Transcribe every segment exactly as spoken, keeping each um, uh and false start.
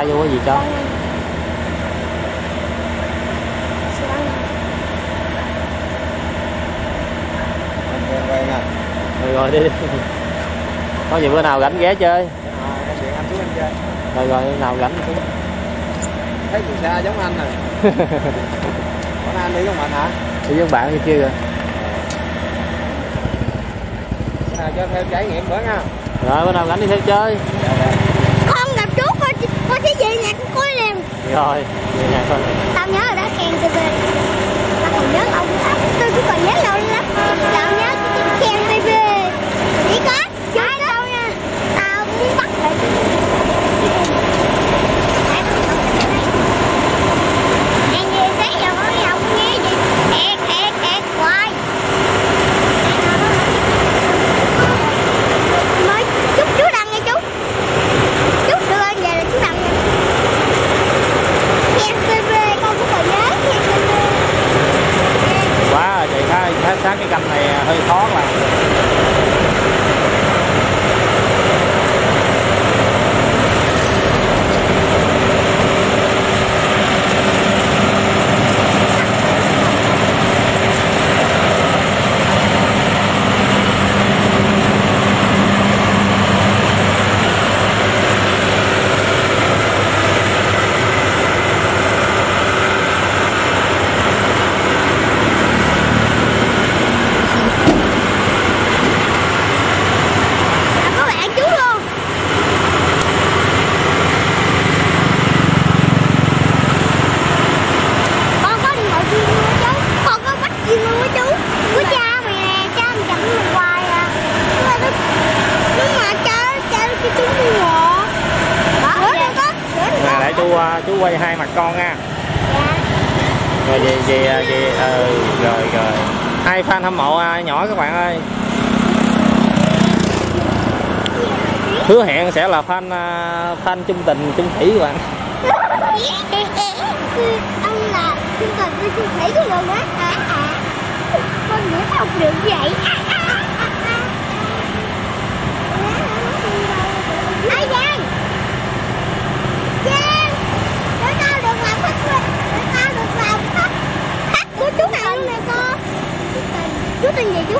xa vô cái gì cho. Rồi rồi đi, đi. Có gì bữa nào rảnh ghé chơi. Rồi rồi nào rảnh xuống. Thấy người xa giống anh rồi. Bữa nay anh đi với mình hả? Đi với bạn thì chưa rồi. À, cho thêm trải nghiệm bữa nha. Rồi bữa nào rảnh đi theo chơi. Con gặp chú con con thấy gì nhạc coi liền. Rồi, về nhà con. Tao nhớ rồi đó khen tê vê. Tao còn nhớ ông đó. Tôi cũng còn nhớ lâu lắm. Tao nhớ khen tê vê. Chỉ có chưa đâu nha. Tao muốn bắt lại. Anh nghe sáng giờ con đi học nghe gì? Ẹt ẹt ẹt hoài. Mới chút chú đăng nghe chú. Chú đưa anh về là chú đăng nha. Khen tê vê con cũng còn nhớ khen tê vê. Quá rồi, chị khá, khá sát cái canh này hơi khó là. Chú quay hai mặt con nha. Rồi gì gì gì ừ, rồi rồi. Hai fan hâm mộ nhỏ các bạn ơi. Hứa hẹn sẽ là fan fan chung tình chung thủy các bạn. Ông là chung tình với chung thủy của luôn á. À à. Con nghĩ không được vậy. Ai Giang? Giang, để tao được làm khách, để tao được làm khách khách của chú nào nè con. Chú tên gì chú?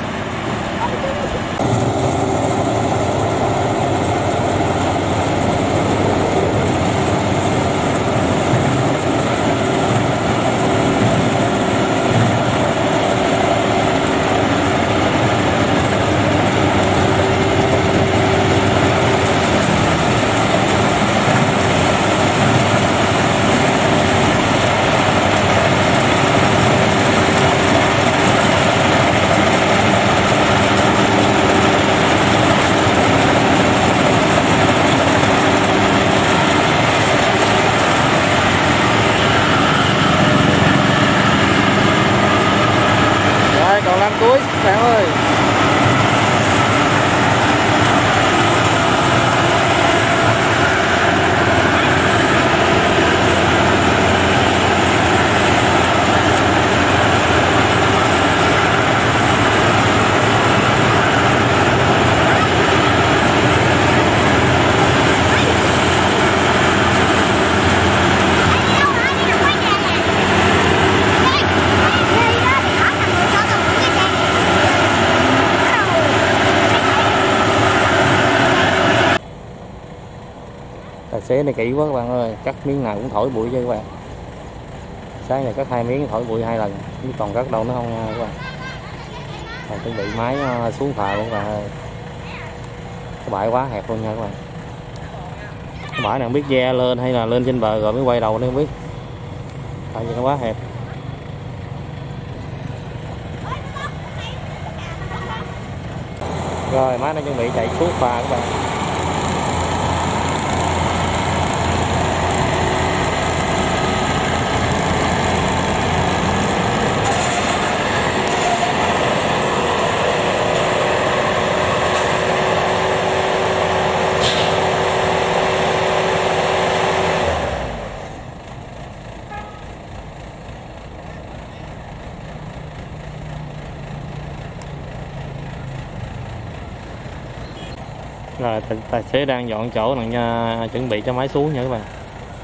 Cuối bạn ơi. Tài xế này kỹ quá các bạn ơi, cắt miếng nào cũng thổi bụi cho các bạn. Sáng này cắt hai miếng thổi bụi hai lần, chứ còn cắt đâu nó không nha các bạn. Còn chuẩn bị máy xuống phà luôn các bạn ơi. Cái bãi quá hẹp luôn nha các bạn. Cái bãi này không biết ve lên hay là lên trên bờ rồi mới quay đầu nên không biết. Tại vì nó quá hẹp. Rồi máy nó chuẩn bị chạy xuống phà các bạn. Rồi tài xế đang dọn chỗ này nha, chuẩn bị cho máy xuống nha các bạn.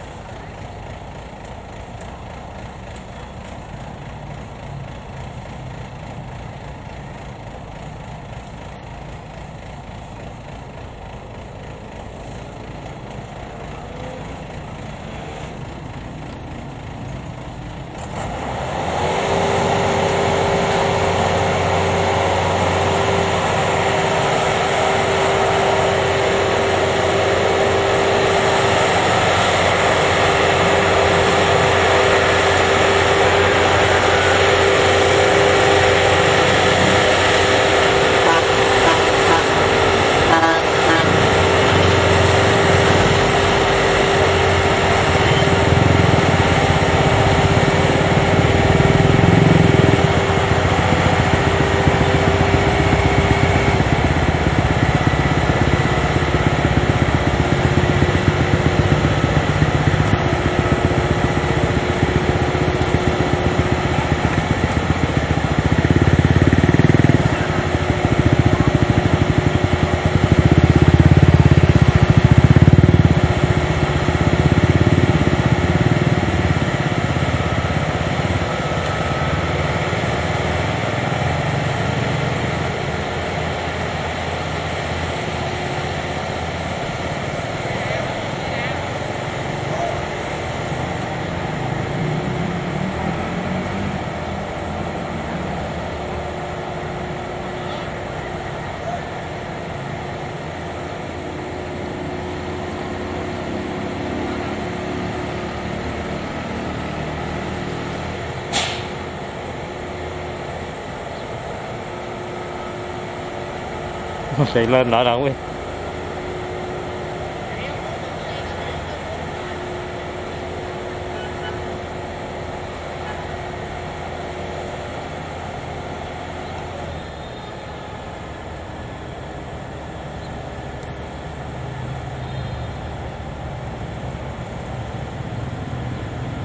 Thì lên đỡ đỡ đi.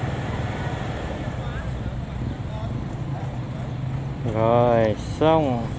Rồi xong.